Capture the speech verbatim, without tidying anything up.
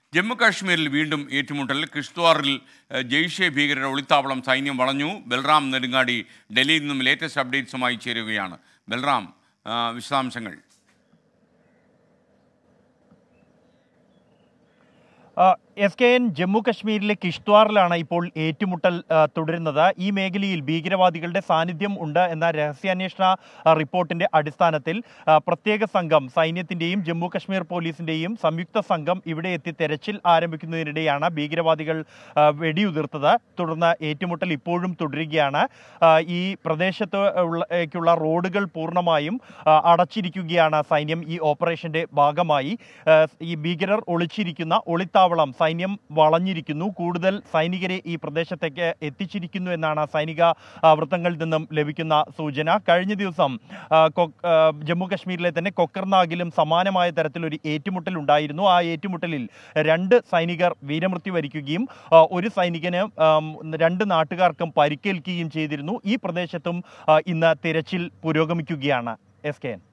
ജമ്മു കാശ്മീരിൽ വീണ്ടും ഏറ്റുമുട്ടൽ. കിഷ്ത്വാറിൽ ജെയ്ഷെ ഭീകരരുടെ ഒളിത്താവളം സൈന്യം വളഞ്ഞു. ബൽറാം നെടുങ്ങാടി ഡൽഹിയിൽ നിന്നും ലേറ്റസ്റ്റ് അപ്ഡേറ്റ്സുമായി ചേരുകയാണ്. ബൽറാം, വിശദാംശങ്ങൾ. എസ് കെ എൻ, ജമ്മു കശ്മീരിലെ കിഷ്ത്വാറിലാണ് ഇപ്പോൾ ഏറ്റുമുട്ടൽ തുടരുന്നത്. ഈ മേഖലയിൽ ഭീകരവാദികളുടെ സാന്നിധ്യം ഉണ്ട് എന്ന രഹസ്യാന്വേഷണ റിപ്പോർട്ടിന്റെ അടിസ്ഥാനത്തിൽ പ്രത്യേക സംഘം, സൈന്യത്തിന്റെയും ജമ്മു കശ്മീർ പോലീസിന്റെയും സംയുക്ത സംഘം ഇവിടെ എത്തി തെരച്ചിൽ ആരംഭിക്കുന്നതിനിടെയാണ് ഭീകരവാദികൾ വെടിയുതിർത്തത്. തുടർന്ന് ഏറ്റുമുട്ടൽ ഇപ്പോഴും തുടരുകയാണ്. ഈ പ്രദേശത്ത് ഉള്ള റോഡുകൾ പൂർണ്ണമായും അടച്ചിരിക്കുകയാണ് സൈന്യം. ഈ ഓപ്പറേഷന്റെ ഭാഗമായി ഈ ഭീകരർ ഒളിച്ചിരിക്കുന്ന ഒളിത്താവളം സൈന്യം വളഞ്ഞിരിക്കുന്നു. കൂടുതൽ സൈനികരെ ഈ പ്രദേശത്തേക്ക് എത്തിച്ചിരിക്കുന്നു എന്നാണ് സൈനിക വൃത്തങ്ങളിൽ നിന്നും ലഭിക്കുന്ന സൂചന. കഴിഞ്ഞ ദിവസം ജമ്മു കശ്മീരിലെ തന്നെ കൊക്കർനാഗിലും സമാനമായ തരത്തിലൊരു ഏറ്റുമുട്ടൽ ഉണ്ടായിരുന്നു. ആ ഏറ്റുമുട്ടലിൽ രണ്ട് സൈനികർ വീരമൃത്യു വരിക്കുകയും ഒരു സൈനികന് രണ്ട് നാട്ടുകാർക്കും പരിക്കേൽക്കുകയും ചെയ്തിരുന്നു. ഈ പ്രദേശത്തും ഇന്ന് തിരച്ചിൽ പുരോഗമിക്കുകയാണ്. S K N.